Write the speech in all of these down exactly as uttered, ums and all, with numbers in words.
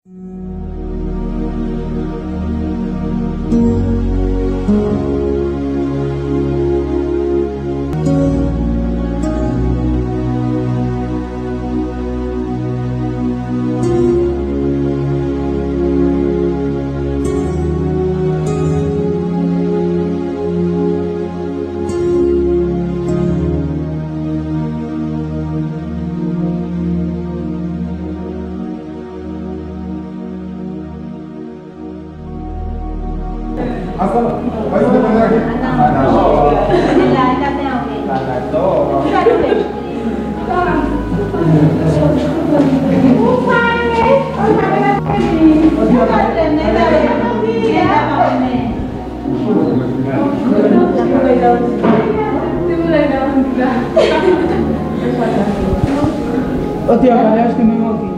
Vai fazer mais aqui? Não. Ainda tem alguém. O pai, o pai, ô tia, aliás, tem mesmo aqui.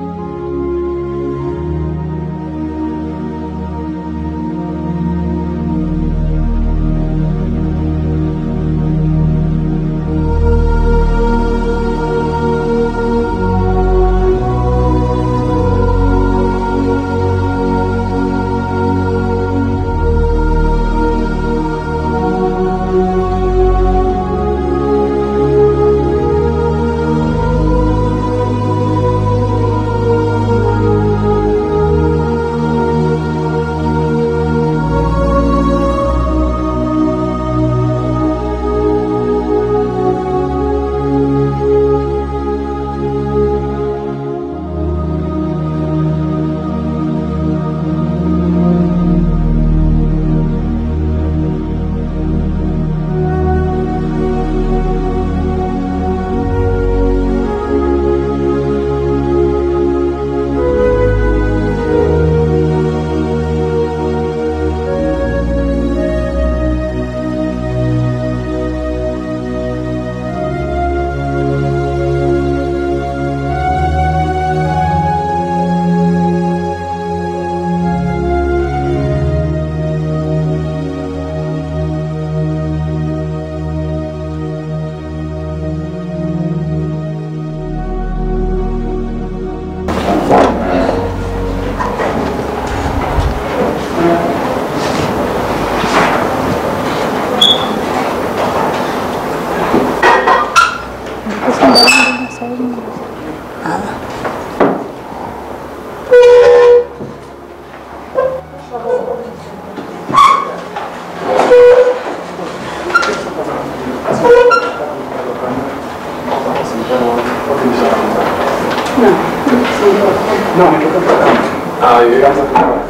Não, eu tô tocando. Ah, eu ia gastar com ela.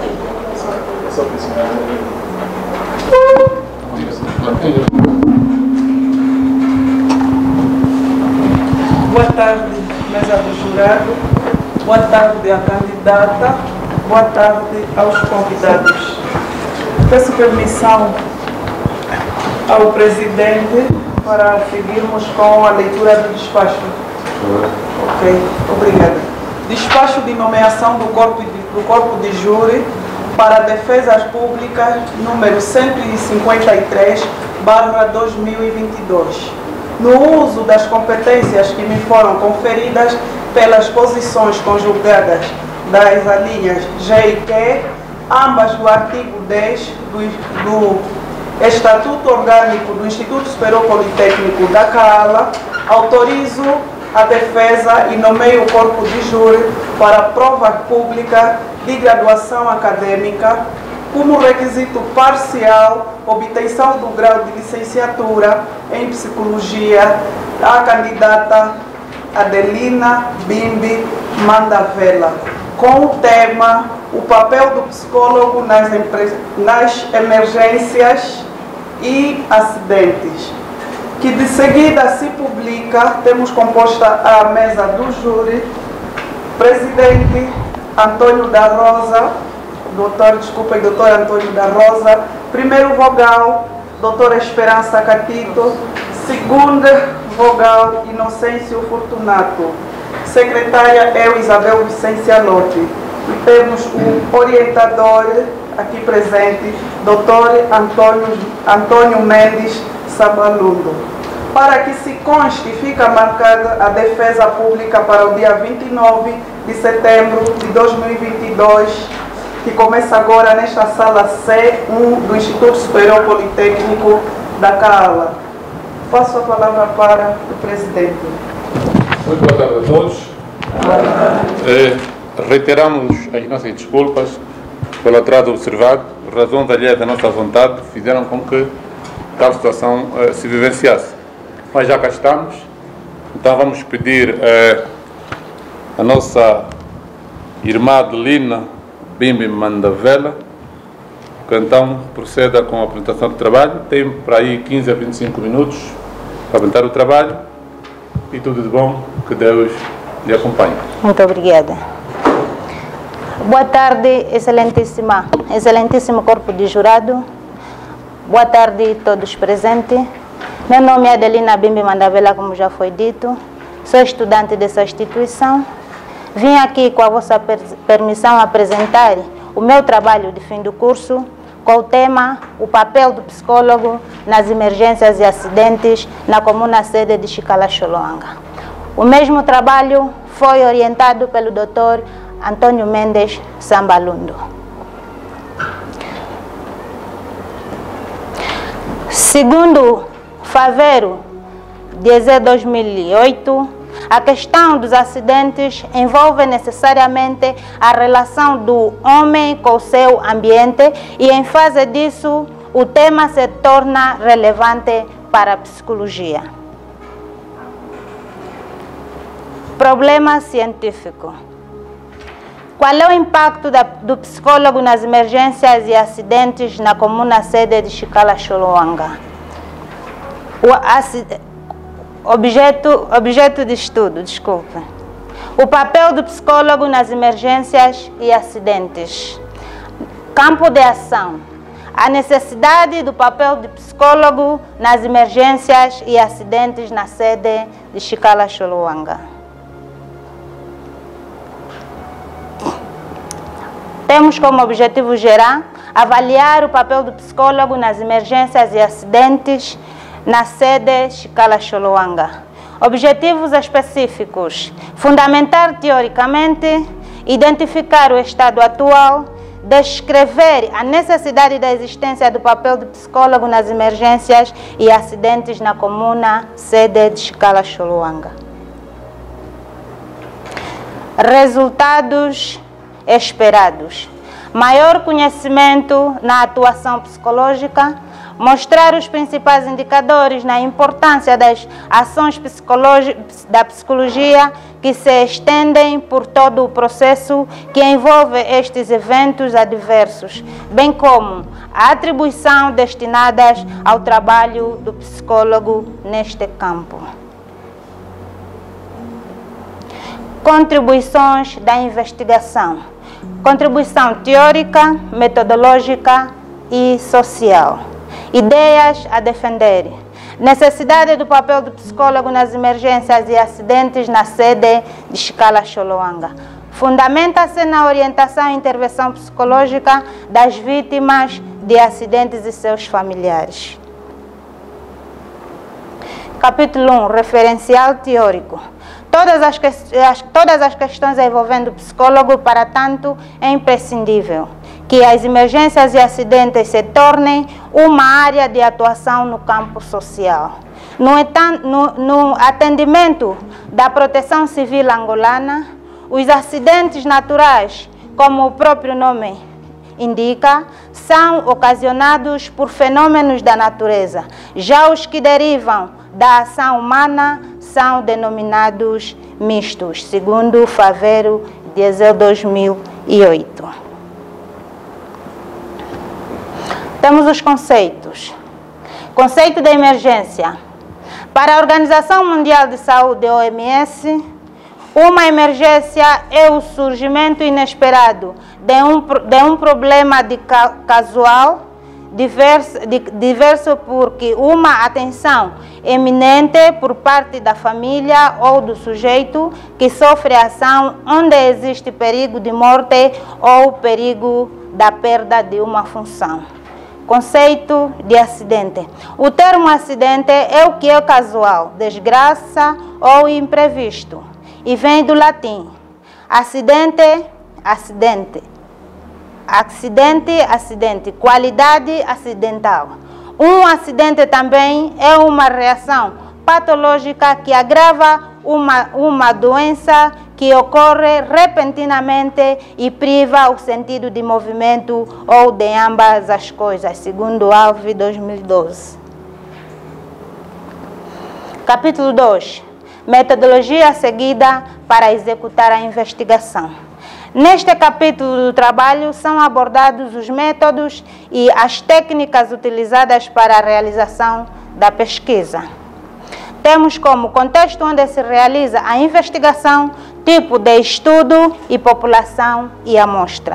Só pressionar. Boa tarde, mesa do jurado. Boa tarde à candidata. Boa tarde aos convidados. Peço permissão ao presidente para seguirmos com a leitura do despacho. Ok, obrigada. Despacho de nomeação do corpo de, do corpo de júri para defesas públicas número cento e cinquenta e três barra dois mil e vinte e dois. No uso das competências que me foram conferidas pelas posições conjugadas das alíneas G e Q, ambas do artigo dez do, do Estatuto Orgânico do Instituto Superior Politécnico da Cala, autorizo a defesa e nomeio o corpo de júri para a prova pública de graduação acadêmica como requisito parcial obtenção do grau de licenciatura em psicologia a candidata Adelina Bimbi Mandavela, com o tema o papel do psicólogo nas, nas emergências e acidentes, que de seguida se publica. Temos composta a mesa do júri, presidente Antônio da Rosa, doutor, desculpa, doutor Antônio da Rosa, primeiro vogal, doutora Esperança Catito, segunda vogal, Inocêncio Fortunato, secretária eu, Isabel Vicência Lote, e temos o orientador aqui presente, doutor Antônio, Antônio Mendes Sabalundo. Para que se conste, fica marcada a defesa pública para o dia vinte e nove de setembro de dois mil e vinte e dois, que começa agora nesta sala C um do Instituto Superior Politécnico da Cala. Passo a palavra para o presidente. Muito boa tarde a todos. Eh, reiteramos as nossas desculpas pelo atraso observado. Razões alheias à nossa vontade fizeram com que tal situação eh, se vivenciasse. Mas já cá estamos, então vamos pedir eh, a nossa irmã Adelina Bimbi Mandavela que então proceda com a apresentação do trabalho. Tem para aí quinze a vinte e cinco minutos para apresentar o trabalho e tudo de bom, que Deus lhe acompanhe. Muito obrigada. Boa tarde, excelentíssima, excelentíssimo corpo de jurado. Boa tarde a todos presentes. Meu nome é Adelina Bimbi Mandavela, como já foi dito. Sou estudante dessa instituição. Vim aqui, com a vossa permissão, apresentar o meu trabalho de fim do curso com o tema O papel do psicólogo nas emergências e acidentes na comuna sede de Chicala-Xoloanga. O mesmo trabalho foi orientado pelo doutor Antônio Mendes Sambalundo. Segundo Favero, de dois mil e oito, a questão dos acidentes envolve necessariamente a relação do homem com o seu ambiente e, em face disso, o tema se torna relevante para a psicologia. Problema científico. Qual é o impacto da, do psicólogo nas emergências e acidentes na comuna sede de Chicala-Xoloanga? O acidente... Objeto, objeto de estudo, desculpe. O papel do psicólogo nas emergências e acidentes. Campo de ação. A necessidade do papel do psicólogo nas emergências e acidentes na sede de Chicala-Xoloanga. Temos como objetivo geral avaliar o papel do psicólogo nas emergências e acidentes na sede Chicala-Xoloanga. Objetivos específicos: fundamentar teoricamente, identificar o estado atual, descrever a necessidade da existência do papel do psicólogo nas emergências e acidentes na comuna sede de Chicala-Xoloanga. Resultados esperados: maior conhecimento na atuação psicológica, mostrar os principais indicadores na importância das ações da psicologia que se estendem por todo o processo que envolve estes eventos adversos, bem como a atribuição destinadas ao trabalho do psicólogo neste campo. Contribuições da investigação. Contribuição teórica, metodológica e social. Ideias a defender. Necessidade do papel do psicólogo nas emergências e acidentes na sede de Chicala-Xoloanga. Fundamenta-se na orientação e intervenção psicológica das vítimas de acidentes e seus familiares. Capítulo um. Referencial teórico. Todas as, que, as, todas as questões envolvendo o psicólogo, para tanto, é imprescindível que as emergências e acidentes se tornem uma área de atuação no campo social. No, no, no atendimento da proteção civil angolana, os acidentes naturais, como o próprio nome indica, são ocasionados por fenômenos da natureza. Já os que derivam da ação humana são denominados mistos, segundo Favero, de dois mil e oito. Temos os conceitos. Conceito de emergência. Para a Organização Mundial de Saúde, O M S, uma emergência é o surgimento inesperado de um, de um problema de ca, casual, diverso, de, diverso porque uma atenção eminente por parte da família ou do sujeito que sofre a ação onde existe perigo de morte ou perigo da perda de uma função. Conceito de acidente. O termo acidente é o que é casual, desgraça ou imprevisto, e vem do latim. Acidente acidente. Acidente, acidente. Qualidade acidental. Um acidente também é uma reação patológica que agrava uma, uma doença que ocorre repentinamente e priva o sentido de movimento ou de ambas as coisas, segundo Alves dois mil e doze. Capítulo dois. Metodologia seguida para executar a investigação. Neste capítulo do trabalho são abordados os métodos e as técnicas utilizadas para a realização da pesquisa. Temos como contexto onde se realiza a investigação, tipo de estudo e população e amostra.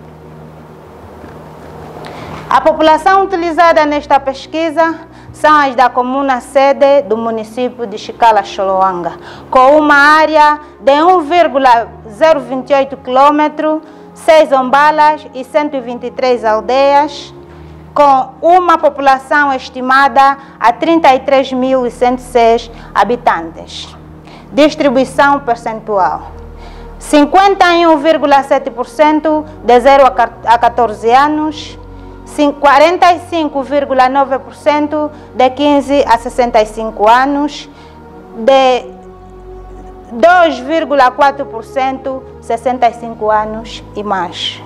A população utilizada nesta pesquisa são as da comuna sede do município de Chicala-Xoloanga, com uma área de um vírgula zero vinte e oito quilômetros, seis ombalas e cento e vinte e três aldeias, com uma população estimada a trinta e três mil cento e seis habitantes. Distribuição percentual. cinquenta e um vírgula sete por cento de zero a quatorze anos, quarenta e cinco vírgula nove por cento de quinze a sessenta e cinco anos, de dois vírgula quatro por cento sessenta e cinco anos e mais.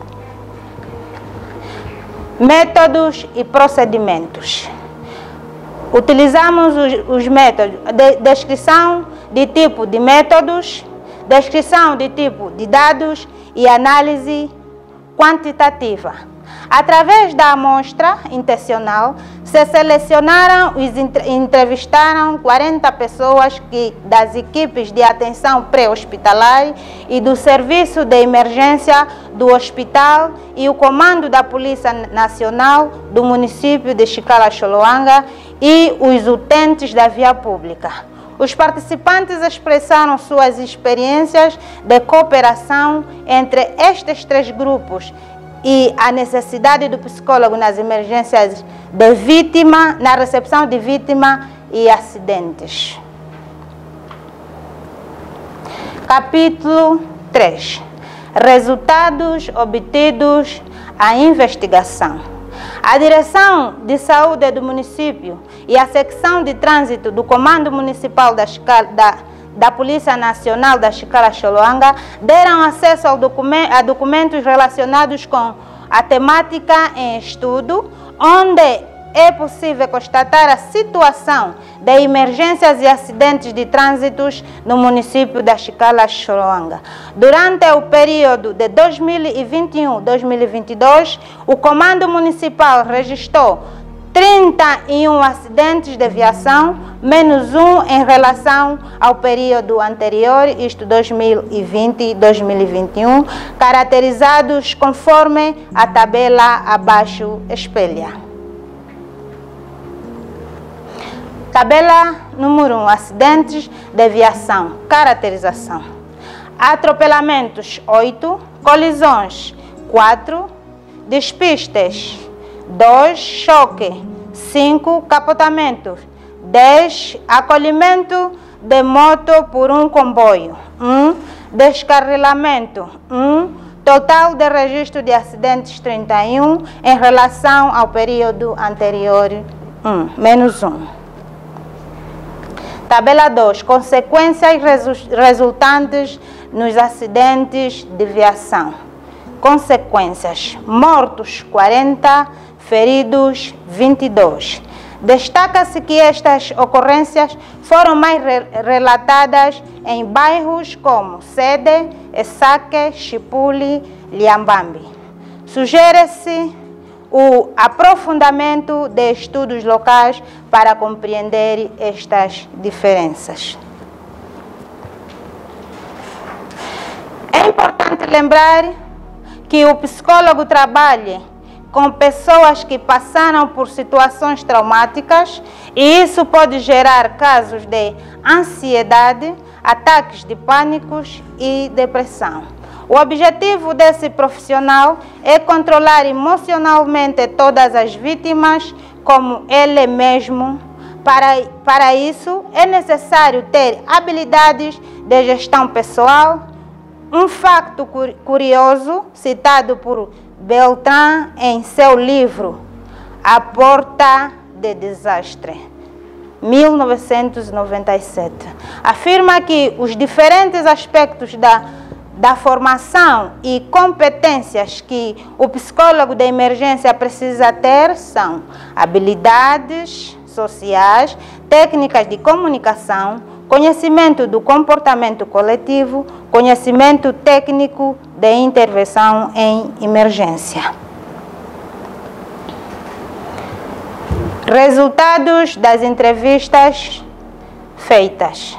Métodos e procedimentos. Utilizamos os, os métodos de descrição de tipo de métodos, descrição de tipo de dados e análise quantitativa. Através da amostra intencional, se selecionaram e entrevistaram quarenta pessoas que, das equipes de atenção pré-hospitalar e do serviço de emergência do hospital e o comando da Polícia Nacional do município de Chicala-Xoloanga e os utentes da via pública. Os participantes expressaram suas experiências de cooperação entre estes três grupos e a necessidade do psicólogo nas emergências de vítima, na recepção de vítima e acidentes. Capítulo três. Resultados obtidos à investigação. A Direção de Saúde do município e a Secção de Trânsito do Comando Municipal da, da, da Polícia Nacional da Chicala-Xoloanga deram acesso ao document, a documentos relacionados com a temática em estudo, onde é possível constatar a situação de emergências e acidentes de trânsito no município da Chicala-Xoloanga. Durante o período de dois mil e vinte e um a dois mil e vinte e dois, o Comando Municipal registrou trinta e um acidentes de viação, menos um em relação ao período anterior, isto dois mil e vinte e dois mil e vinte e um, caracterizados conforme a tabela abaixo espelha. Tabela número um, acidentes de viação, caracterização. Atropelamentos, oito. Colisões, quatro. Despistes, dois. Choque, cinco. Capotamento, dez. Acolhimento de moto por um comboio, um. Descarrilamento, um. Total de registro de acidentes, trinta e um. Em relação ao período anterior, um. Menos um. Tabela dois. Consequências resultantes nos acidentes de viação. Consequências. Mortos, quarenta. Feridos, vinte e dois. Destaca-se que estas ocorrências foram mais re relatadas em bairros como Sede, Esaque, Chipuli, Liambambi. Sugere-se o aprofundamento de estudos locais para compreender estas diferenças. É importante lembrar que o psicólogo trabalha com pessoas que passaram por situações traumáticas e isso pode gerar casos de ansiedade, ataques de pânicos e depressão. O objetivo desse profissional é controlar emocionalmente todas as vítimas, como ele mesmo. Para, para isso, é necessário ter habilidades de gestão pessoal, Um facto curioso, citado por Beltrán em seu livro A Porta de Desastre, mil novecentos e noventa e sete, afirma que os diferentes aspectos da, da formação e competências que o psicólogo de emergência precisa ter são habilidades sociais, técnicas de comunicação, conhecimento do comportamento coletivo, conhecimento técnico de intervenção em emergência. Resultados das entrevistas feitas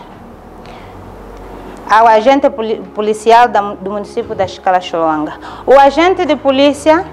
ao agente policial do município da Xicalaxoloanga. O agente de polícia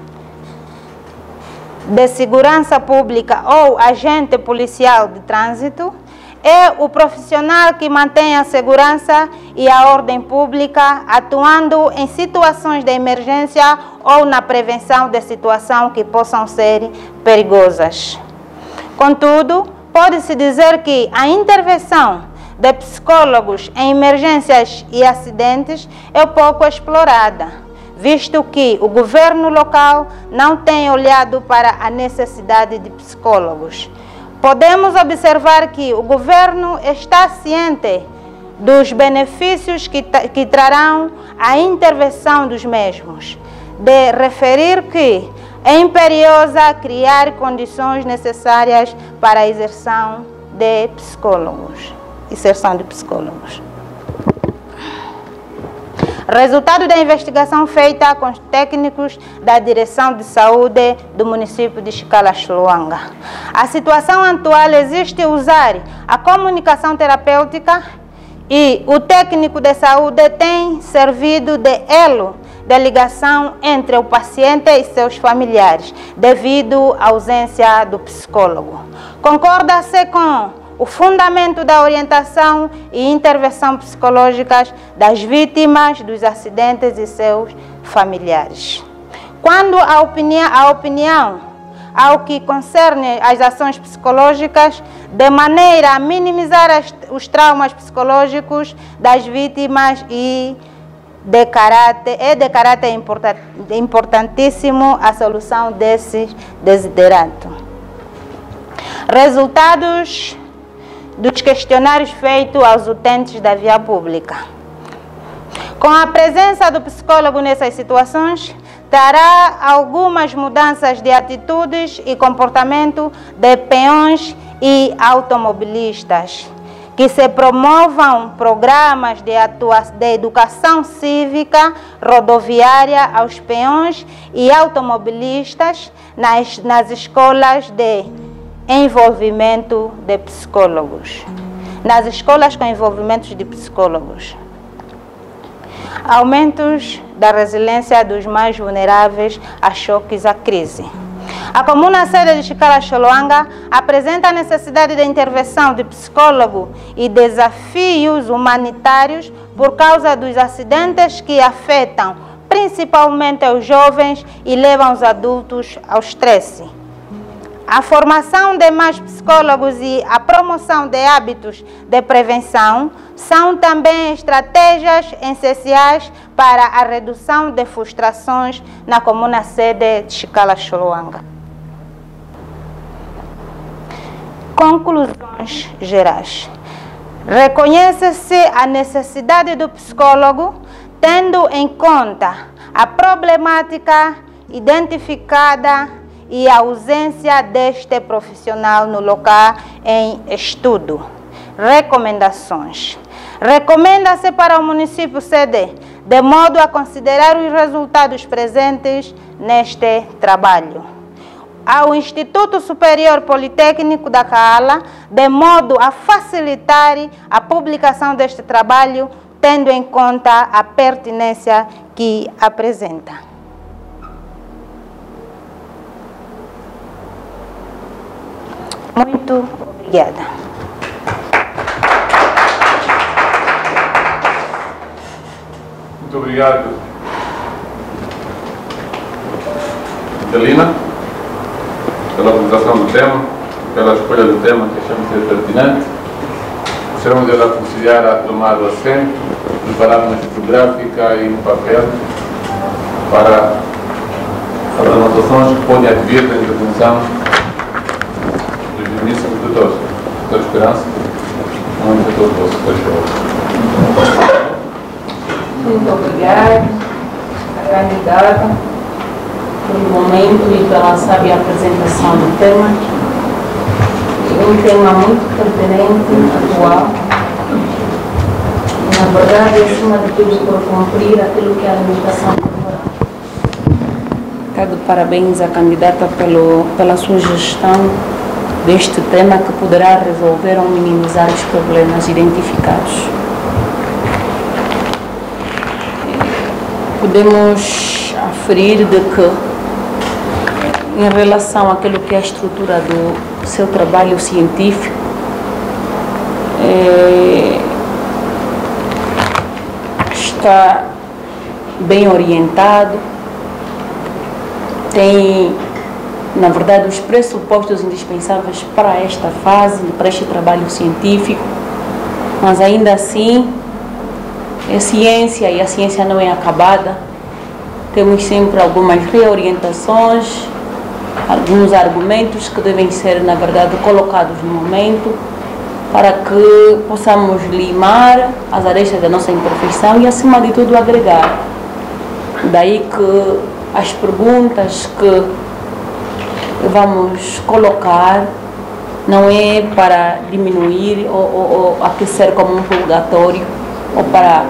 de segurança pública ou agente policial de trânsito é o profissional que mantém a segurança e a ordem pública, atuando em situações de emergência ou na prevenção de situações que possam ser perigosas. Contudo, pode-se dizer que a intervenção de psicólogos em emergências e acidentes é pouco explorada, visto que o governo local não tem olhado para a necessidade de psicólogos. Podemos observar que o governo está ciente dos benefícios que, que trarão a intervenção dos mesmos, de referir que é imperiosa criar condições necessárias para a exerção de psicólogos. Exerção de psicólogos. Resultado da investigação feita com os técnicos da Direção de Saúde do município de Xicalaxoloanga. A situação atual existe usar a comunicação terapêutica e o técnico de saúde tem servido de elo de ligação entre o paciente e seus familiares, devido à ausência do psicólogo. Concorda-se com o fundamento da orientação e intervenção psicológicas das vítimas dos acidentes e seus familiares. Quando a opinião, a opinião ao que concerne as ações psicológicas, de maneira a minimizar as, os traumas psicológicos das vítimas e de caráter, é de caráter importan, importantíssimo a solução desses desideratos. Resultados dos questionários feitos aos utentes da via pública. Com a presença do psicólogo nessas situações, trará algumas mudanças de atitudes e comportamento de peões e automobilistas, que se promovam programas de, atuação, de educação cívica rodoviária aos peões e automobilistas nas, nas escolas de envolvimento de psicólogos. Nas escolas com envolvimento de psicólogos. Aumentos da resiliência dos mais vulneráveis a choques à crise. A comuna sede de Xicalaxoloanga apresenta a necessidade de intervenção de psicólogo e desafios humanitários por causa dos acidentes que afetam principalmente os jovens e levam os adultos ao estresse. A formação de mais psicólogos e a promoção de hábitos de prevenção são também estratégias essenciais para a redução de frustrações na comuna sede de Xicalaxoloanga. Conclusões gerais. Reconhece-se a necessidade do psicólogo, tendo em conta a problemática identificada e a ausência deste profissional no local em estudo. Recomendações. Recomenda-se para o município sede, de modo a considerar os resultados presentes neste trabalho. Ao Instituto Superior Politécnico da Kaala, de modo a facilitar a publicação deste trabalho, tendo em conta a pertinência que apresenta. Muito obrigada. Muito obrigado, Angelina, pela apresentação do tema, pela escolha do tema que achamos ser pertinente. Gostaríamos de la considerar a tomar o assento. preparar uma fotográfica e um papel para as anotações que podem advir da intervenção dos digníssimos doutores. Doutor Esperança, não é doutor Vosso, por favor. Muito obrigada, a candidata, pelo momento e pela sábia apresentação do tema. Um tema muito pertinente, atual. Na verdade, acima de tudo, por cumprir aquilo que a limitação temporal. Quero parabéns à candidata pelo, pela sua gestão deste tema que poderá resolver ou minimizar os problemas identificados. Podemos aferir de que, em relação àquilo que é a estrutura do seu trabalho científico, é, está bem orientado, tem, na verdade, os pressupostos indispensáveis para esta fase, para este trabalho científico, mas ainda assim é ciência e a ciência não é acabada. Temos sempre algumas reorientações, alguns argumentos que devem ser, na verdade, colocados no momento para que possamos limar as arestas da nossa imperfeição e, acima de tudo, agregar. Daí que as perguntas que vamos colocar não é para diminuir ou, ou, ou aquecer como um purgatório ou para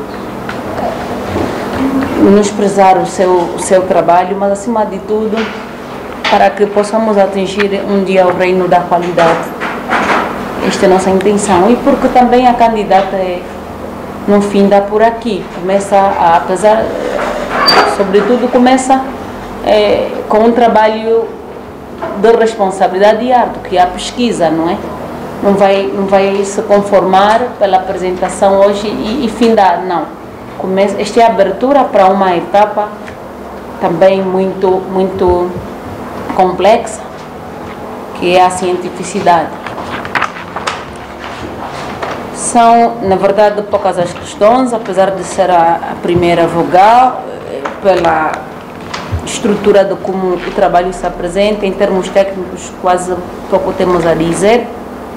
menosprezar o seu, o seu trabalho, mas, acima de tudo, para que possamos atingir um dia o reino da qualidade. Esta é a nossa intenção. E porque também a candidata, é, no fim, dá por aqui. Começa, a, apesar, sobretudo, começa é, com um trabalho de responsabilidade árdua, que é a pesquisa, não é? Não vai, não vai se conformar pela apresentação hoje e, e findar, não. Começa, esta é a abertura para uma etapa também muito, muito complexa, que é a cientificidade. São, na verdade, poucas as questões, apesar de ser a, a primeira vogal, pela estrutura de como o trabalho se apresenta, em termos técnicos, quase pouco temos a dizer.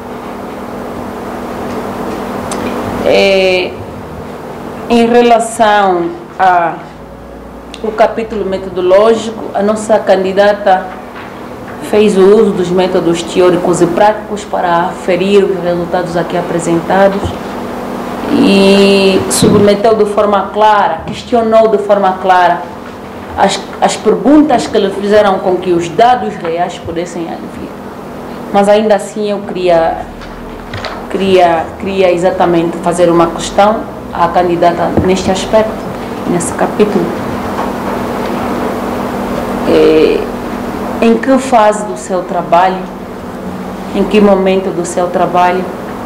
É, em relação ao capítulo metodológico, a nossa candidata fez o uso dos métodos teóricos e práticos para aferir os resultados aqui apresentados e submeteu de forma clara, questionou de forma clara as, as perguntas que lhe fizeram com que os dados reais pudessem advir. Mas ainda assim eu queria, queria, queria exatamente fazer uma questão à candidata neste aspecto, nesse capítulo. É, em que fase do seu trabalho, em que momento do seu trabalho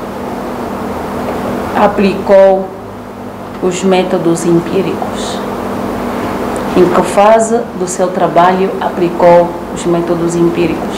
aplicou os métodos empíricos? Em que fase do seu trabalho aplicou os métodos empíricos?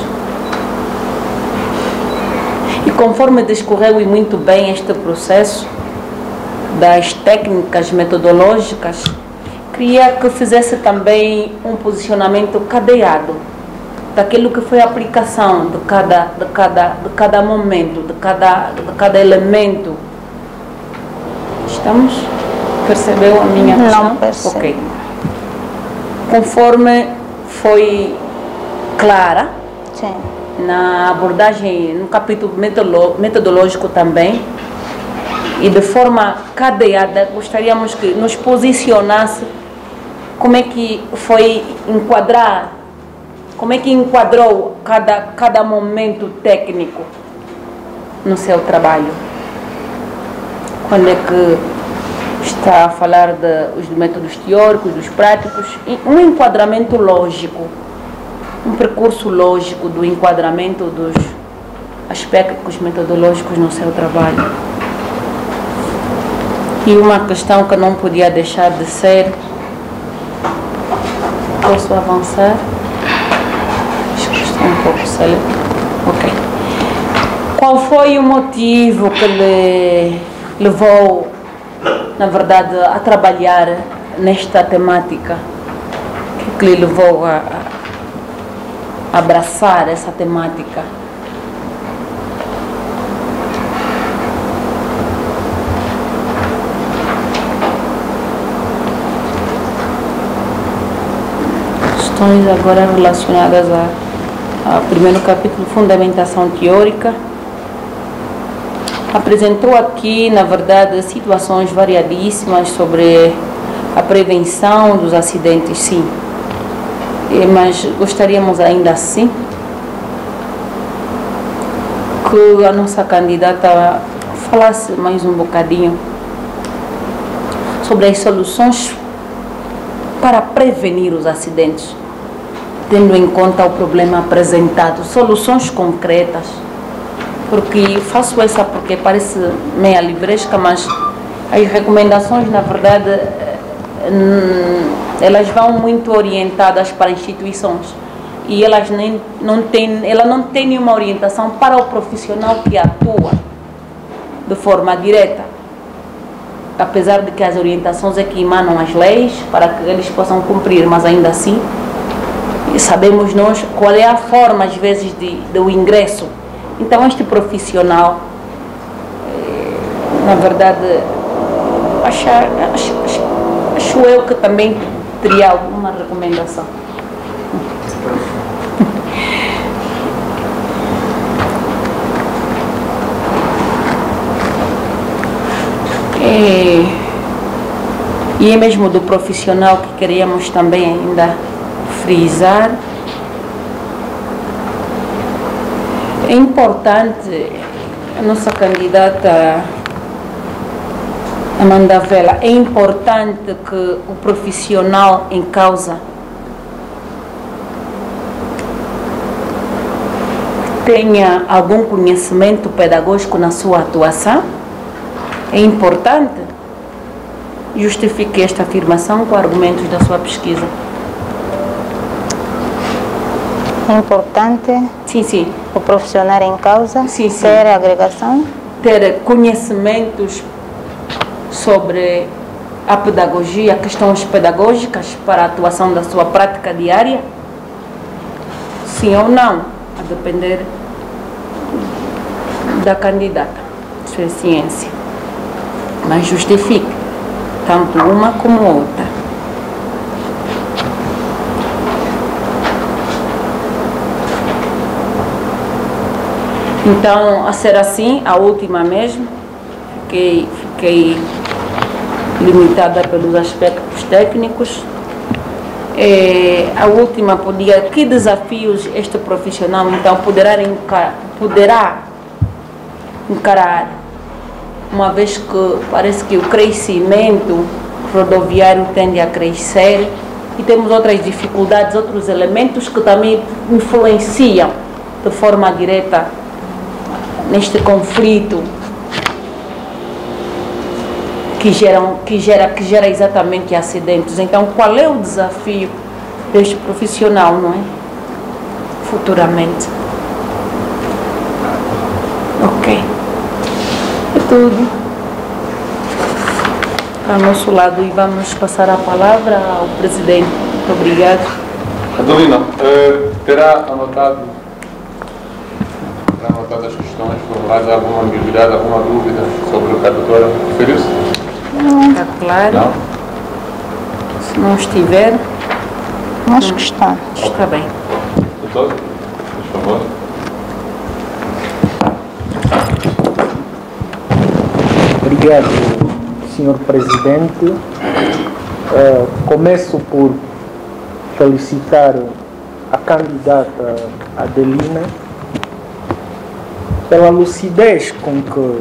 E conforme discorreu e muito bem este processo das técnicas metodológicas, queria que fizesse também um posicionamento cadeado daquilo que foi a aplicação de cada, de cada, de cada momento, de cada, de cada elemento. Estamos? Percebeu a minha questão? Não percebo. Ok. Conforme foi clara, Sim. na abordagem, no capítulo metodológico também, e de forma cadeada, gostaríamos que nos posicionasse como é que foi enquadrar, como é que enquadrou cada, cada momento técnico no seu trabalho. Quando é que está a falar de, dos métodos teóricos, dos práticos, um enquadramento lógico, um percurso lógico do enquadramento dos aspectos metodológicos no seu trabalho. E uma questão que não podia deixar de ser, posso avançar? Acho que estou um pouco célebre. Ok. Qual foi o motivo que lhe levou na verdade, a trabalhar nesta temática? O que lhe levou a, a abraçar essa temática? Questões agora relacionadas ao primeiro capítulo, Fundamentação Teórica. Apresentou aqui, na verdade, situações variadíssimas sobre a prevenção dos acidentes, sim. Mas gostaríamos ainda assim que a nossa candidata falasse mais um bocadinho sobre as soluções para prevenir os acidentes, tendo em conta o problema apresentado, soluções concretas. Porque faço essa porque parece meia livresca, mas as recomendações, na verdade, elas vão muito orientadas para instituições e elas nem, não têm, ela não tem nenhuma orientação para o profissional que atua de forma direta. Apesar de que as orientações é que emanam as leis para que eles possam cumprir, mas ainda assim sabemos nós qual é a forma, às vezes, de, do ingresso. Então, este profissional, na verdade, acho, acho, acho eu que também teria alguma recomendação. É, e é mesmo do profissional que queríamos também ainda frisar. É importante, a nossa candidata Amanda Vela, é importante que o profissional em causa tenha algum conhecimento pedagógico na sua atuação. É importante. Justifique esta afirmação com argumentos da sua pesquisa. É importante Sim, sim. o profissional em causa Sim, sim. ter agregação, Ter conhecimentos sobre a pedagogia, questões pedagógicas para a atuação da sua prática diária? Sim ou não? A depender da candidata. Isso é ciência. Mas justifique tanto uma como outra. Então, a ser assim, a última mesmo, fiquei, fiquei limitada pelos aspectos técnicos. É, a última podia, que desafios este profissional então poderá encarar, poderá encarar, uma vez que parece que o crescimento rodoviário tende a crescer e temos outras dificuldades, outros elementos que também influenciam de forma direta neste conflito que, geram, que, gera, que gera exatamente acidentes. Então, qual é o desafio deste profissional, não é? Futuramente. Ok. É tudo. Ao nosso lado, e vamos passar a palavra ao presidente. Muito obrigado. Adelina, uh, terá anotado, terá anotado as questões, formuladas alguma ambiguidade, alguma dúvida sobre o que a doutora referiu-se? Está claro? Não? Se não estiver, acho que está. está bem. Doutor, por favor. Obrigado, senhor Presidente. Uh, começo por felicitar a candidata Adelina pela lucidez com que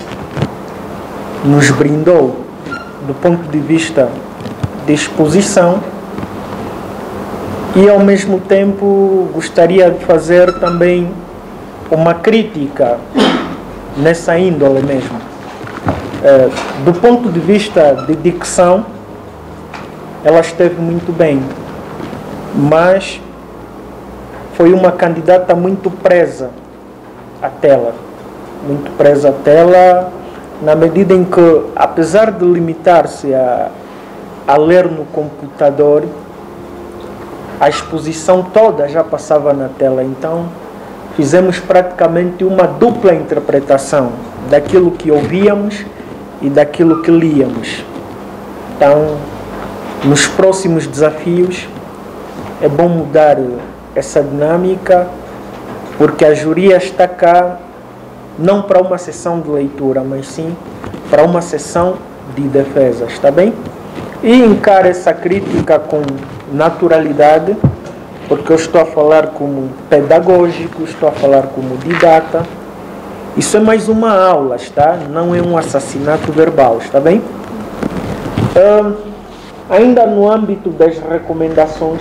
nos brindou do ponto de vista de exposição, e ao mesmo tempo gostaria de fazer também uma crítica nessa índole mesmo. Uh, do ponto de vista de dicção, ela esteve muito bem, mas foi uma candidata muito presa à tela, muito presa à tela, na medida em que, apesar de limitar-se a, a ler no computador, a exposição toda já passava na tela. Então, fizemos praticamente uma dupla interpretação daquilo que ouvíamos e daquilo que líamos. Então, nos próximos desafios, é bom mudar essa dinâmica, porque a Juria está cá não para uma sessão de leitura, mas sim para uma sessão de defesa, está bem? E encara essa crítica com naturalidade, porque eu estou a falar como pedagógico, estou a falar como didata. Isso é mais uma aula, está? Não é um assassinato verbal, está bem? Uh, ainda no âmbito das recomendações,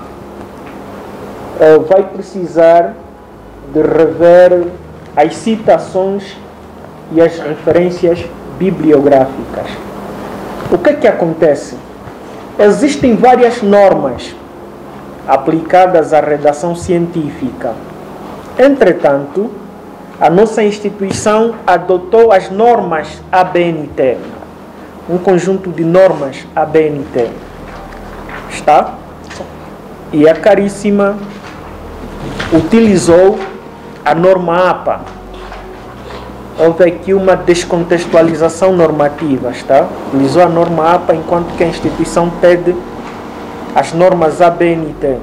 uh, vai precisar de rever as citações e as referências bibliográficas. O que é que acontece? Existem várias normas aplicadas à redação científica. Entretanto, a nossa instituição adotou as normas A B N T, um conjunto de normas A B N T. Está? E a Caríssima utilizou a norma A P A. Houve aqui uma descontextualização normativa, está? Utilizou a norma A P A enquanto que a instituição pede as normas A B N T.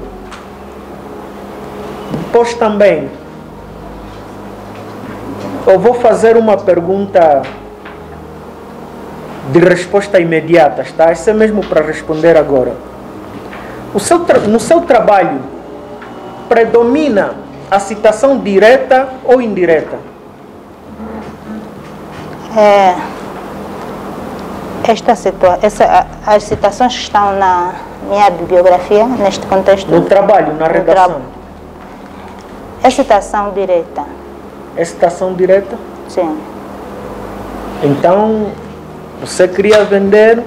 Depois também, eu vou fazer uma pergunta de resposta imediata, está? Isso é mesmo para responder agora. O seu no seu trabalho, predomina a citação direta ou indireta? É, esta situa essa, as citações que estão na minha bibliografia, neste contexto... No trabalho, na redação? É citação direta. É citação direta? Sim. Então, você queria vender,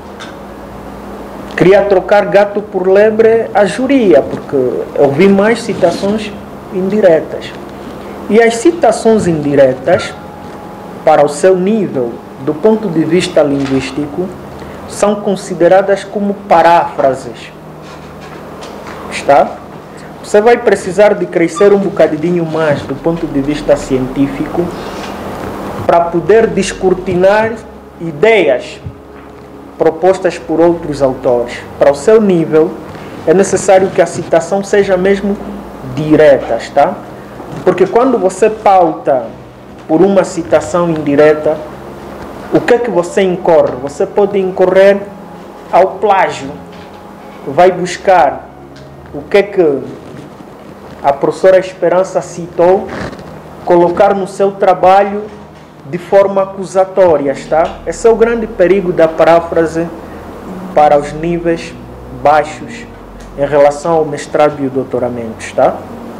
queria trocar gato por lebre a Juria, porque eu vi mais citações indiretas. E as citações indiretas, para o seu nível, do ponto de vista linguístico, são consideradas como paráfrases. Está? Você vai precisar de crescer um bocadinho mais do ponto de vista científico para poder descortinar ideias propostas por outros autores. Para o seu nível, é necessário que a citação seja mesmo direta, está? Porque quando você pauta por uma citação indireta, o que é que você incorre? Você pode incorrer ao plágio. Vai buscar o que é que a professora Esperança citou, colocar no seu trabalho de forma acusatória, está? Esse é o grande perigo da paráfrase para os níveis baixos em relação ao mestrado e o doutoramento, está?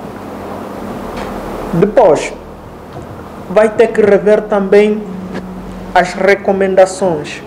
Depois, vai ter que rever também as recomendações,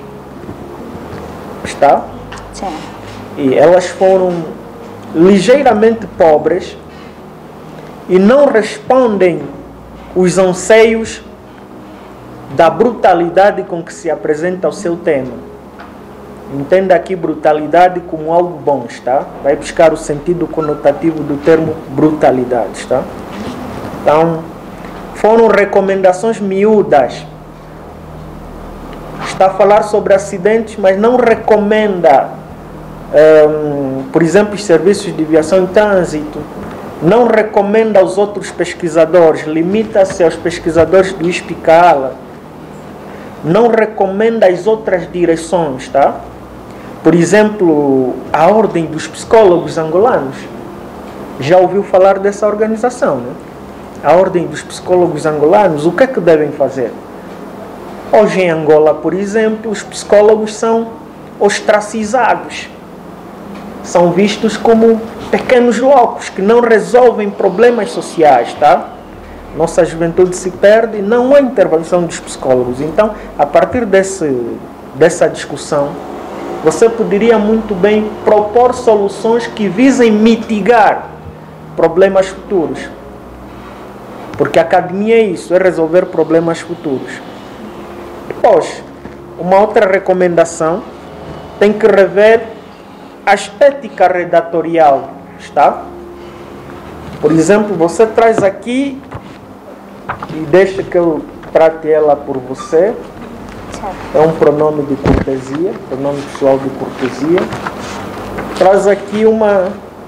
está? Sim. E elas foram ligeiramente pobres e não respondem os anseios da brutalidade com que se apresenta o seu tema. Entenda aqui brutalidade como algo bom, está? Vai buscar o sentido conotativo do termo brutalidade, está? Então, foram recomendações miúdas. Está a falar sobre acidentes, mas não recomenda, um, por exemplo, os serviços de viação em trânsito. Não recomenda aos outros pesquisadores, limita-se aos pesquisadores do ISPICALA. Não recomenda as outras direções, tá? Por exemplo, a Ordem dos Psicólogos Angolanos. Já ouviu falar dessa organização, né? A Ordem dos Psicólogos Angolanos, o que é que devem fazer? Hoje em Angola, por exemplo, os psicólogos são ostracizados. São vistos como pequenos loucos que não resolvem problemas sociais, tá? Nossa juventude se perde, não há intervenção dos psicólogos. Então, a partir desse, dessa discussão, você poderia muito bem propor soluções que visem mitigar problemas futuros. Porque a academia é isso, é resolver problemas futuros. Depois, uma outra recomendação, tem que rever a estética redatorial, está? Por exemplo, você traz aqui, e deixa que eu trate ela por você, é um pronome de cortesia, pronome pessoal de cortesia, traz aqui uma,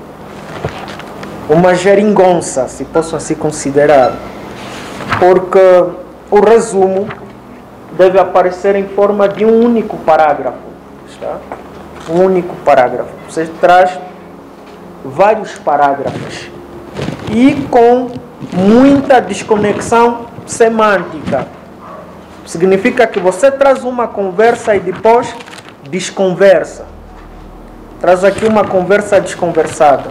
uma geringonça, se posso assim considerar, porque o resumo deve aparecer em forma de um único parágrafo, está? Um único parágrafo. Você traz vários parágrafos e com muita desconexão semântica. Significa que você traz uma conversa e depois desconversa. Traz aqui uma conversa desconversada.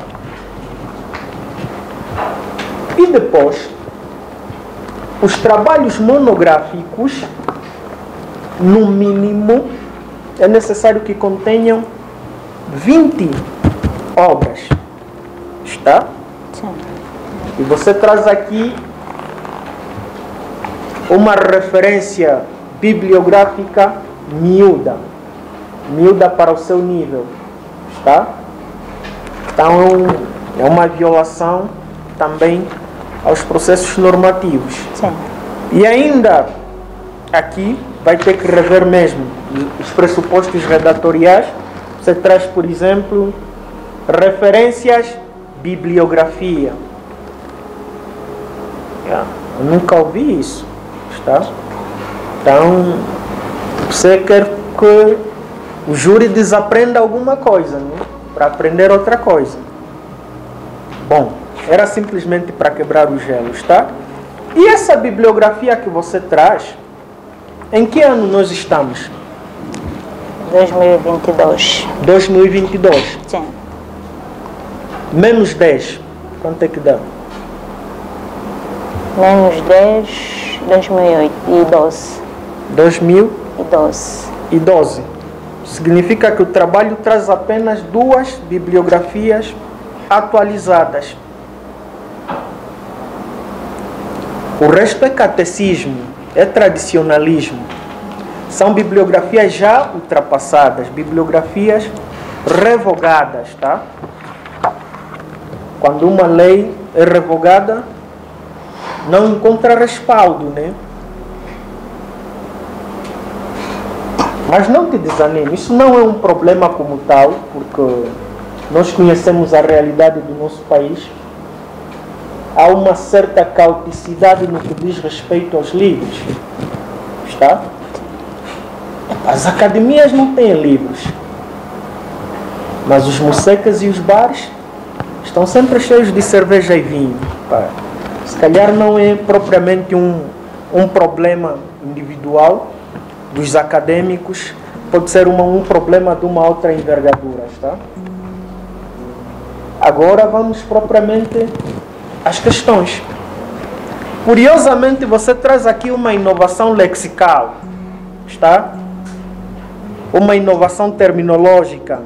E depois, os trabalhos monográficos, no mínimo, é necessário que contenham vinte obras. Está? Sim. E você traz aqui uma referência bibliográfica miúda. Miúda para o seu nível. Está? Então, é uma violação também aos processos normativos. Sim. E ainda aqui vai ter que rever mesmo os pressupostos redatoriais. Você traz, por exemplo, referências, bibliografia. Eu nunca ouvi isso, está? Então, você quer que o júri desaprenda alguma coisa, né? Para aprender outra coisa. Bom, era simplesmente para quebrar o gelo, está? E essa bibliografia que você traz, em que ano nós estamos? dois mil e vinte e dois. dois mil e vinte e dois. Sim. Menos dez. Quanto é que dá? Menos dez, dois mil e doze. dois mil E doze. e doze. Significa que o trabalho traz apenas duas bibliografias atualizadas. O resto é catecismo, é tradicionalismo. São bibliografias já ultrapassadas, bibliografias revogadas, tá? Quando uma lei é revogada, não encontra respaldo, né? Mas não te desanime, isso não é um problema como tal, porque nós conhecemos a realidade do nosso país. Há uma certa cauticidade no que diz respeito aos livros, está? As academias não têm livros, mas os mussecas e os bares estão sempre cheios de cerveja e vinho. Pá. Se calhar não é propriamente um, um problema individual dos acadêmicos, pode ser uma, um problema de uma outra envergadura, está? Agora vamos propriamente às questões. Curiosamente, você traz aqui uma inovação lexical, está? Uma inovação terminológica.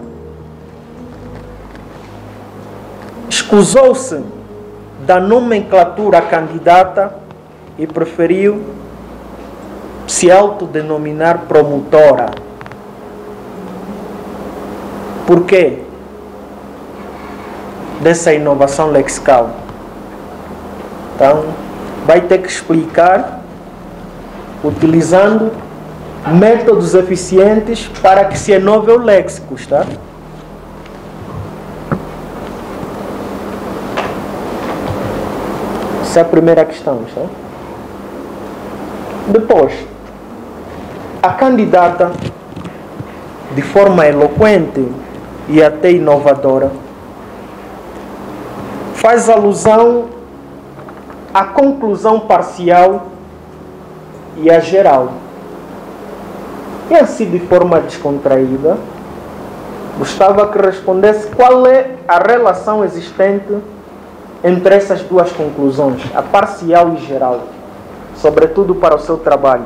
Escusou-se da nomenclatura candidata e preferiu se autodenominar promotora. Por quê? Dessa inovação lexical. Então, vai ter que explicar utilizando métodos eficientes para que se inove o léxico, tá? Essa é a primeira questão, tá? Depois, a candidata, de forma eloquente e até inovadora, faz alusão à conclusão parcial e à geral. E assim, de forma descontraída, gostava que respondesse qual é a relação existente entre essas duas conclusões, a parcial e geral, sobretudo para o seu trabalho.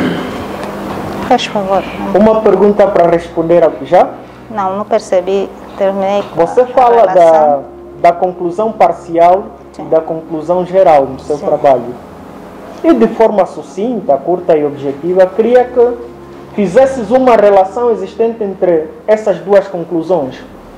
Faz favor. Uma pergunta para responder já? Não, não percebi. terminei com Você a fala da, relação. da conclusão parcial Sim. e da conclusão geral do seu Sim. trabalho. E de forma sucinta, curta e objetiva, queria que fizesses uma relação existente entre essas duas conclusões.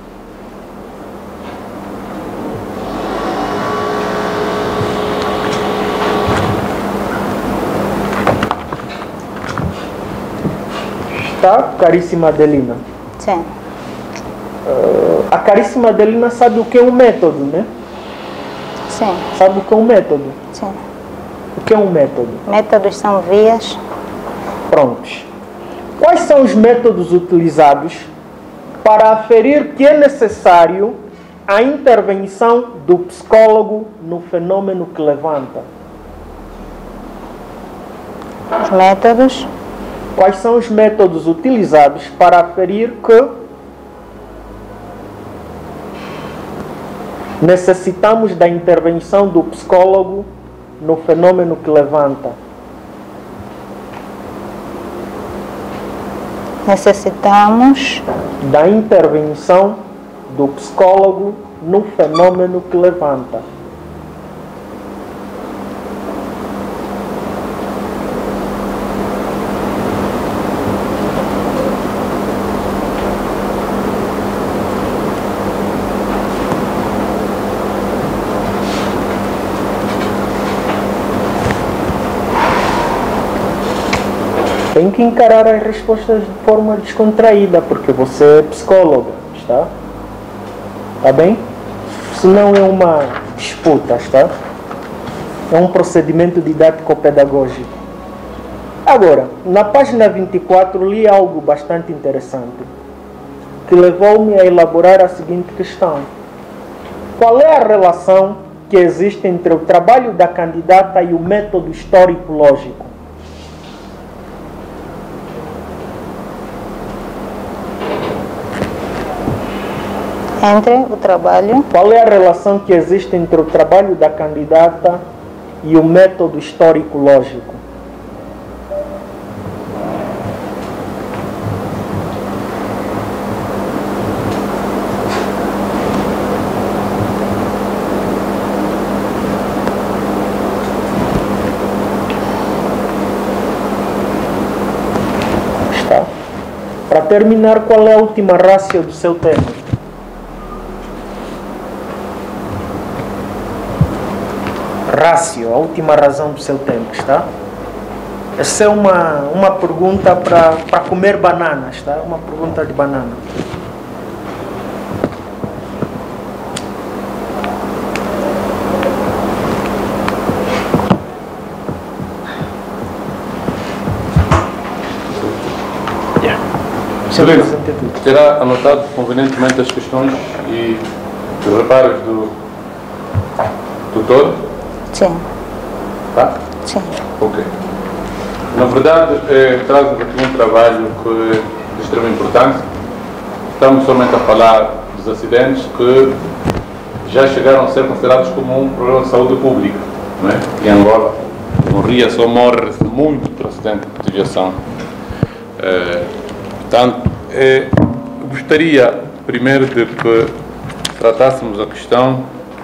Está, caríssima Adelina? Sim. Uh, a caríssima Adelina sabe o que é um método, né? Sim. Sabe o que é um método? Sim. O que é um método? Métodos são vias. Prontos. Quais são os métodos utilizados para aferir que é necessário a intervenção do psicólogo no fenômeno que levanta? Os métodos. Quais são os métodos utilizados para aferir que necessitamos da intervenção do psicólogo no fenômeno que levanta? Necessitamos Da intervenção do psicólogo no fenômeno que levanta. Tem que encarar as respostas de forma descontraída, porque você é psicóloga, está? Está bem? Isso não é uma disputa, está? É um procedimento didático-pedagógico. Agora, na página vinte e quatro, li algo bastante interessante, que levou-me a elaborar a seguinte questão. Qual é a relação que existe entre o trabalho da candidata e o método histórico-lógico? entre o trabalho. Qual é a relação que existe entre o trabalho da candidata e o método histórico-lógico? Está. Para terminar, qual é a última rácio do seu tema? Rácio, a última razão do seu tempo, está? Essa é uma, uma pergunta para comer bananas, está? Uma pergunta de banana. Excelente. Terá anotado convenientemente as questões e os reparos do tutor? Sim. Tá? Sim. Ok. Na verdade, é, traz-nos aqui um trabalho que é de extrema importância. Estamos somente a falar dos acidentes que já chegaram a ser considerados como um problema de saúde pública, não é? Em Angola, no Rio só morre muito por acidente de aviação. É, portanto, é, gostaria primeiro de que tratássemos a questão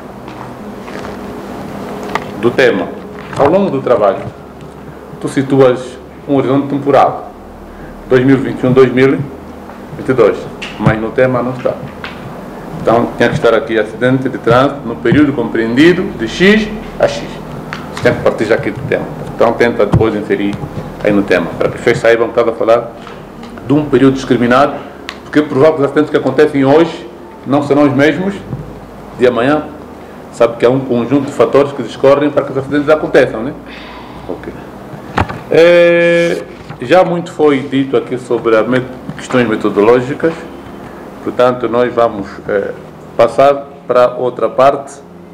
do tema. Ao longo do trabalho, tu situas um horizonte temporal, dois mil e vinte e um a dois mil e vinte e dois, mas no tema não está. Então, tinha que estar aqui acidente de trânsito no período compreendido de X a X. Você tem que partir já aqui do tema. Então, tenta depois inserir aí no tema, para que vocês saibam que estava a falar de um período discriminado, porque é provável que os acidentes que acontecem hoje não serão os mesmos de amanhã. Sabe que há um conjunto de fatores que discorrem para que os acidentes aconteçam, né? Ok. É, já muito foi dito aqui sobre as questões metodológicas, portanto, nós vamos é, passar para outra parte.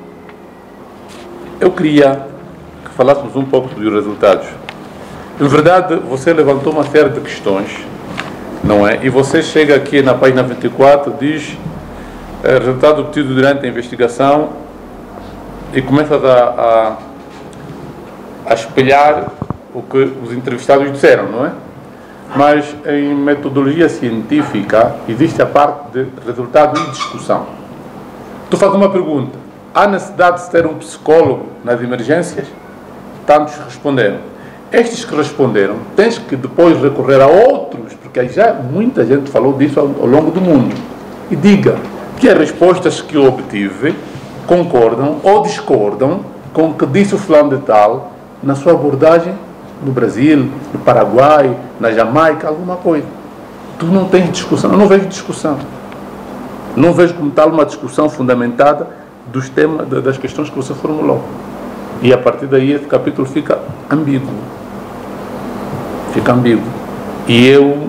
Eu queria que falássemos um pouco sobre os resultados. Na verdade, você levantou uma série de questões, não é? E você chega aqui na página vinte e quatro, diz é, resultado obtido durante a investigação, e começa a, a, a espelhar o que os entrevistados disseram, não é? mas em metodologia científica existe a parte de resultado e discussão. Tu fazes uma pergunta: há necessidade de ter um psicólogo nas emergências? Tantos responderam. Estes que responderam, tens que depois recorrer a outros, porque já muita gente falou disso ao, ao longo do mundo, e diga que as respostas que eu obtive concordam ou discordam com o que disse o fulano de tal na sua abordagem no Brasil, no Paraguai, na Jamaica, alguma coisa. Tu não tens discussão, eu não vejo discussão. Não vejo como tal uma discussão fundamentada dos temas, das questões que você formulou. E a partir daí esse capítulo fica ambíguo. Fica ambíguo. E eu,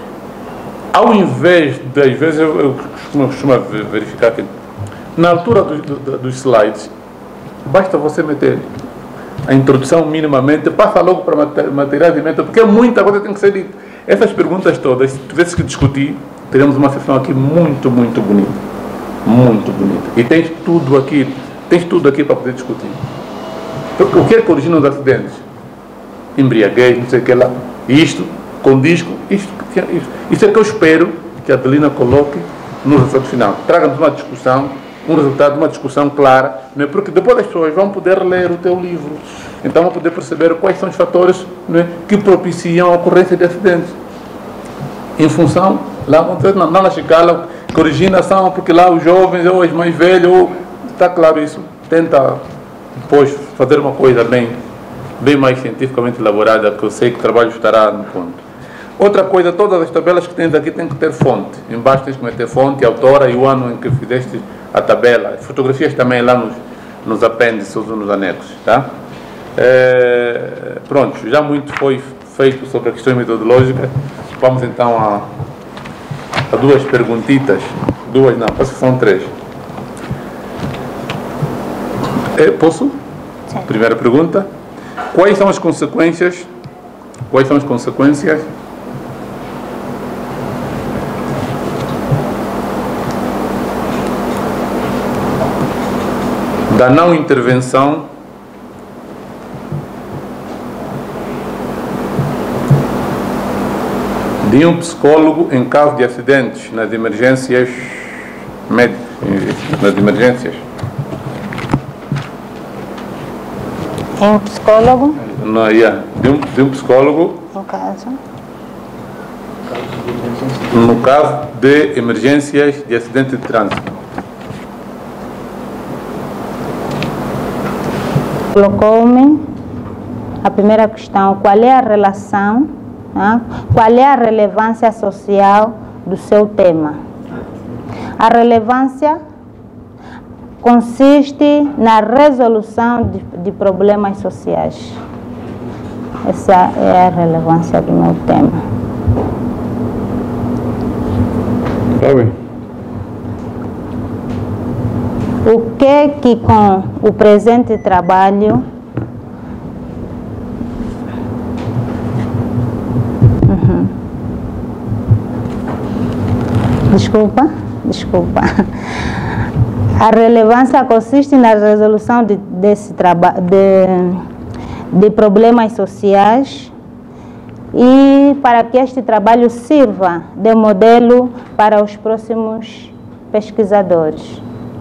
ao invés de, às vezes, eu, eu costumo, costumo verificar que na altura do, do, dos slides, basta você meter a introdução minimamente, passa logo para materiais de meta, porque muita coisa tem que ser dita. Essas perguntas todas, se tivesse que discutir, teremos uma sessão aqui muito, muito bonita. Muito bonita. E tens tudo aqui, tens tudo aqui para poder discutir. Porque o que é que origina os acidentes? Embriaguez, não sei o que lá. Isto, com disco, isto, isto. Isso é que eu espero que a Adelina coloque no resultado final. Traga-nos uma discussão, um resultado, uma discussão clara, né? Porque depois as pessoas vão poder ler o teu livro. Então vão poder perceber quais são os fatores, né, que propiciam a ocorrência de acidentes. Em função, lá não, não na escala que origina são porque lá os jovens ou os mais velhos, ou, está claro isso, tenta depois fazer uma coisa bem, bem mais cientificamente elaborada, que eu sei que o trabalho estará no ponto. Outra coisa, todas as tabelas que tens aqui têm que ter fonte. Embaixo tens que meter fonte, autora e o ano em que fizeste a tabela. As fotografias também lá nos, nos apêndices ou nos anexos, tá? É, pronto, já muito foi feito sobre a questão metodológica. Vamos então a, a duas perguntitas. Duas não, parece que são três. É, posso? Sim. Primeira pergunta. Quais são as consequências? Quais são as consequências da não intervenção de um psicólogo em caso de acidentes nas emergências médicas, nas emergências? É um psicólogo? Não, yeah. de, um, de um psicólogo No caso. no caso de emergências de acidente de trânsito. Colocou-me a primeira questão: qual é a relação, né? Qual é a relevância social do seu tema? A relevância consiste na resolução de, de problemas sociais. Essa é a relevância do meu tema. Tá bem. O que que com o presente trabalho uhum. Desculpa, desculpa. A relevância consiste na resolução de, desse trabalho de, de problemas sociais e para que este trabalho sirva de modelo para os próximos pesquisadores.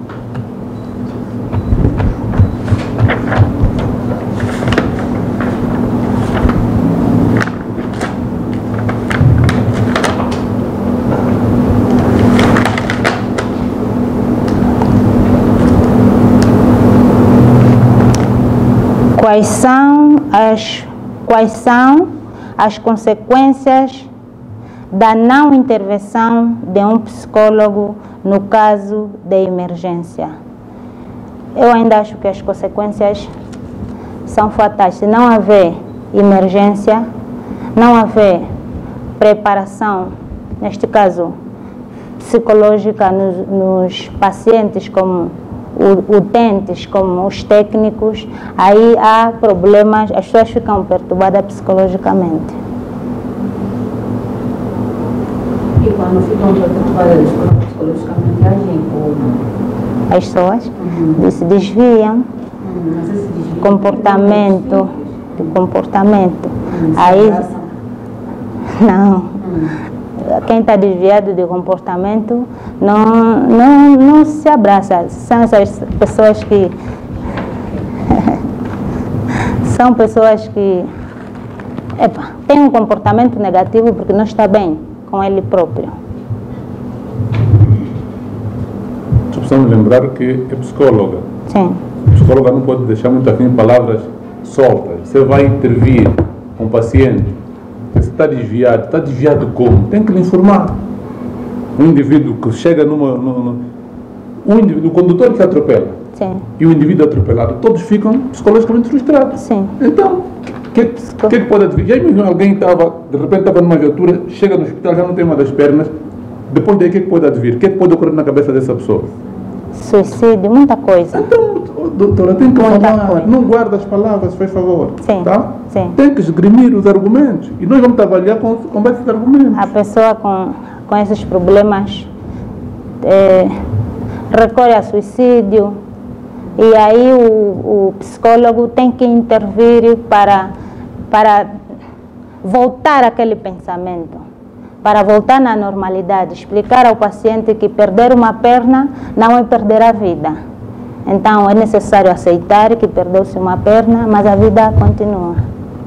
Quais são as, quais são as consequências da não intervenção de um psicólogo no caso de emergência? Eu ainda acho que as consequências são fatais. Se não haver emergência, não haver preparação, neste caso psicológica, nos, nos pacientes como utentes, como os técnicos, aí há problemas, as pessoas ficam perturbadas psicologicamente. E quando ficam perturbadas psicologicamente, agem ou não? As pessoas uhum. se desviam, uhum. se desviam comportamento, de comportamento. Uhum. Aí, Não. Quem está desviado de comportamento não, não, não se abraça. São essas pessoas que... são pessoas que epa, têm um comportamento negativo porque não está bem com ele próprio. Precisamos lembrar que é psicóloga. Sim. A psicóloga não pode deixar muito assim palavras soltas. Você vai intervir com o paciente. Você está desviado. Está desviado como? Tem que lhe informar. Um indivíduo que chega numa... numa um indivíduo, o condutor que atropela. Sim. E o indivíduo atropelado, todos ficam psicologicamente frustrados. Sim. Então, o que, que, que pode adivinhar? Já imagina alguém estava, de repente estava numa viatura, chega no hospital, já não tem uma das pernas. Depois daí, o que, que pode advir? O que, que pode ocorrer na cabeça dessa pessoa? Suicídio, muita coisa. Então, doutora, tem que Muita falar, coisa. não guarda as palavras, faz favor. Sim, Tá? sim. Tem que esgrimir os argumentos. E nós vamos trabalhar com, com esses argumentos. A pessoa com, com esses problemas é, recorre a suicídio e aí o, o psicólogo tem que intervir para, para voltar aquele pensamento, para voltar na normalidade, explicar ao paciente que perder uma perna não é perder a vida. Então é necessário aceitar que perdeu-se uma perna, mas a vida continua.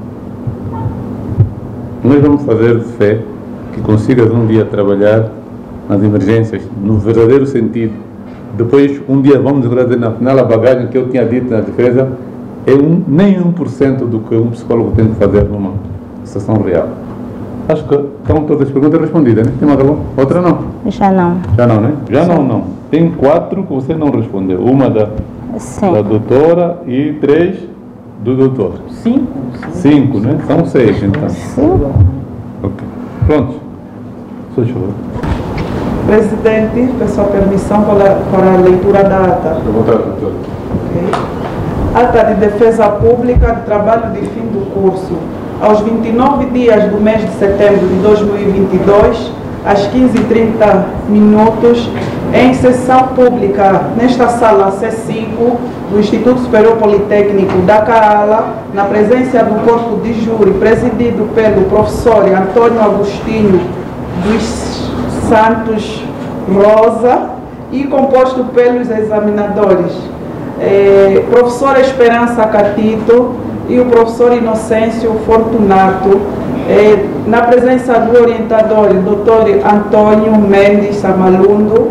Nós vamos fazer fé que consigas um dia trabalhar nas emergências, no verdadeiro sentido. Depois, um dia vamos agradecer na final a bagagem que eu tinha dito na defesa, é um, nem um por cento do que um psicólogo tem que fazer numa situação real. Acho que estão todas as perguntas respondidas, né? Tem mais alguma? Outra não? Já não. Já não, né? Já não, não. Tem quatro que você não respondeu. Uma da, Sim. da doutora e três do doutor. Cinco. Cinco, né? São seis, então. Sim. Ok. Pronto. Só favor. Presidente, peço a permissão para, para a leitura da ata. Boa tarde, doutor. Okay. Ata de defesa pública de trabalho de fim do curso. Aos vinte e nove dias do mês de setembro de dois mil e vinte e dois, às quinze e trinta minutos, em sessão pública nesta sala C cinco do Instituto Superior Politécnico da Caala, na presença do corpo de júri presidido pelo professor Antônio Agostinho dos Santos Rosa e composto pelos examinadores eh, professora Esperança Catito e o professor Inocêncio Fortunato, eh, na presença do orientador, doutor Antônio Mendes Samalundo.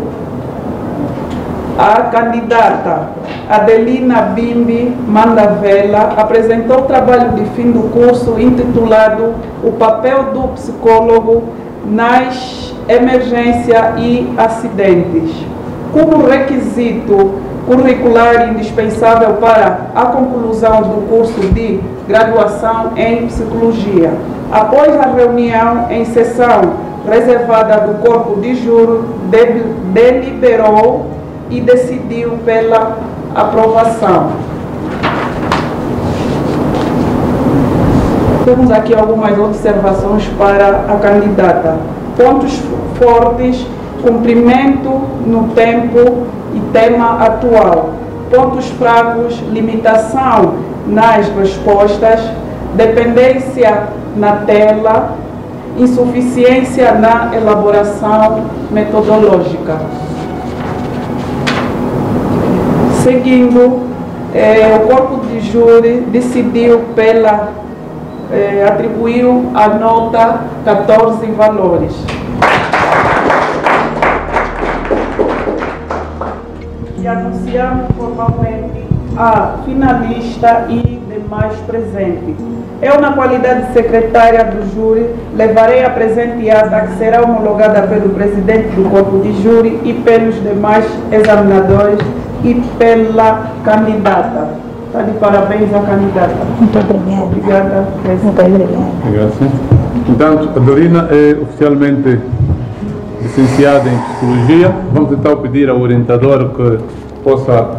A candidata Adelina Bimbi Mandavela apresentou o trabalho de fim do curso intitulado O Papel do Psicólogo nas Emergências e Acidentes, como requisito curricular indispensável para a conclusão do curso de graduação em Psicologia. Após a reunião em sessão reservada do corpo de júri, deliberou e decidiu pela aprovação. Temos aqui algumas observações para a candidata. Pontos fortes: cumprimento no tempo e tema atual. Pontos fracos: limitação nas respostas, dependência na tela, insuficiência na elaboração metodológica. Seguindo, eh, o corpo de júri decidiu pela, eh, atribuiu a nota quatorze valores. E anunciamos formalmente a finalista e demais presentes. Eu, na qualidade de secretária do júri, levarei a presente ata que será homologada pelo presidente do corpo de júri e pelos demais examinadores e pela candidata. Está de parabéns à candidata. Muito obrigada. Obrigada, Muito obrigada. Obrigado. Então, a Dorina é oficialmente licenciada em Psicologia. Vamos então pedir ao orientador que possa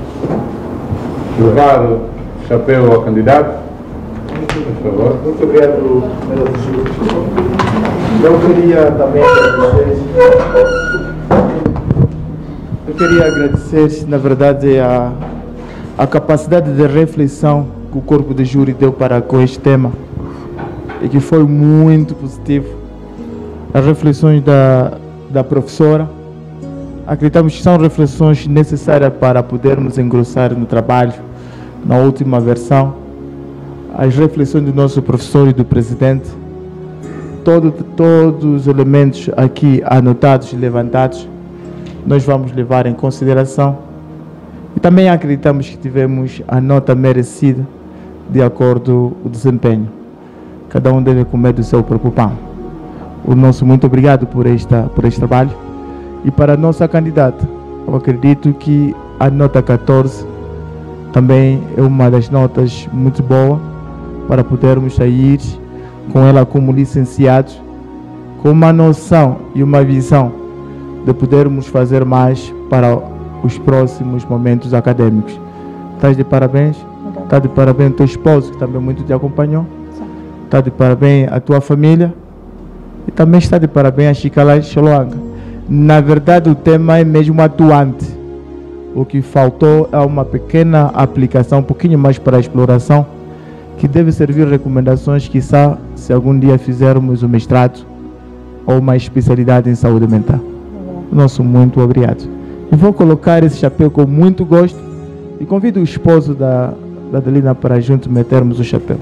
levar o chapéu ao candidato. Por favor. Muito obrigado, senhora Presidente. Eu queria também agradecer. Eu queria agradecer, na verdade, a, a capacidade de reflexão que o corpo de júri deu para com este tema. e que foi muito positivo. As reflexões da, da professora, acreditamos que são reflexões necessárias para podermos engrossar no trabalho, na última versão. As reflexões do nosso professor e do presidente, todo, todos os elementos aqui anotados e levantados, nós vamos levar em consideração. E também acreditamos que tivemos a nota merecida de acordo com o desempenho. Cada um deve comer do seu próprio pão. O nosso muito obrigado por, esta, por este trabalho. E para a nossa candidata, eu acredito que a nota catorze também é uma das notas muito boa para podermos sair com ela como licenciados, com uma noção e uma visão de podermos fazer mais para os próximos momentos acadêmicos. Estás de parabéns? Está de parabéns teu esposo, que também muito te acompanhou. Está de parabéns a tua família. E também está de parabéns a Chicala Xoloanga. Na verdade, o tema é mesmo atuante. O que faltou é uma pequena aplicação, um pouquinho mais para a exploração, que deve servir recomendações, quiçá, se algum dia fizermos um mestrado ou uma especialidade em saúde mental. Nosso muito obrigado. E vou colocar esse chapéu com muito gosto e convido o esposo da, da Adelina para juntos metermos o chapéu.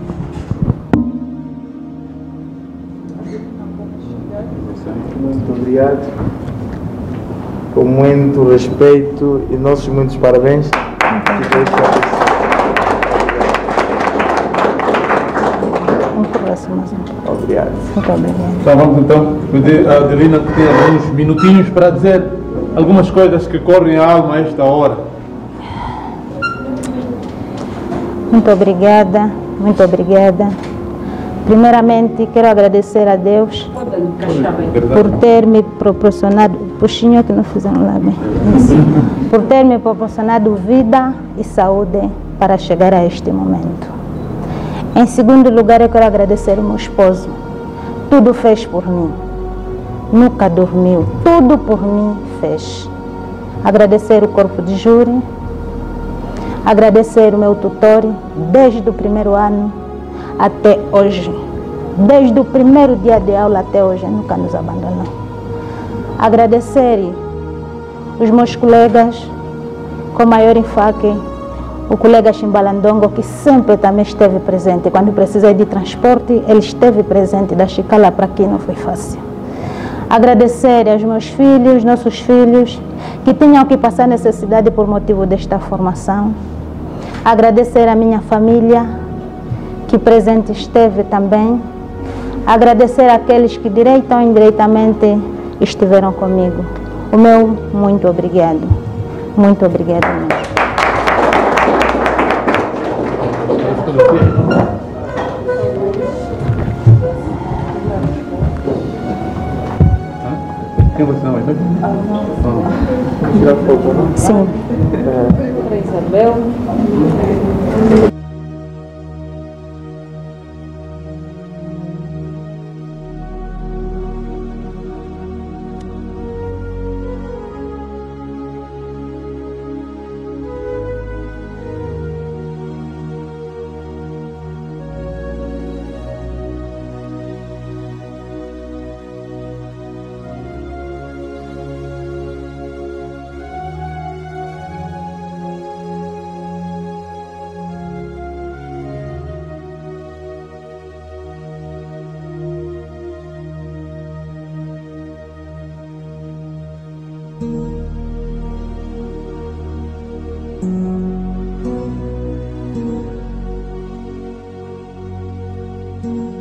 Muito obrigado. Com muito respeito e nossos muitos parabéns. Obrigado. Muito obrigado. Então vamos então pedir a Adelina que tenha alguns minutinhos para dizer algumas coisas que correm a alma a esta hora. Muito obrigada, muito obrigada. Primeiramente, quero agradecer a Deus por ter me proporcionado, puxinho que não fizeram lá bem, por ter me proporcionado vida e saúde para chegar a este momento. Em segundo lugar, eu quero agradecer ao meu esposo. Tudo fez por mim. Nunca dormiu. Tudo por mim fez. Agradecer o corpo de júri. Agradecer o meu tutor desde o primeiro ano até hoje. Desde o primeiro dia de aula até hoje, nunca nos abandonou. Agradecer os meus colegas, com maior enfoque, o colega Chimbalandongo, que sempre também esteve presente. Quando precisei de transporte, ele esteve presente. Da Chicala para aqui não foi fácil. Agradecer aos meus filhos, nossos filhos, que tinham que passar necessidade por motivo desta formação. Agradecer a minha família, que presente esteve também. Agradecer àqueles que direita ou indiretamente estiveram comigo. O meu muito obrigado. Muito obrigado mesmo. Quem você não é? Sim. Isabel. Thank you.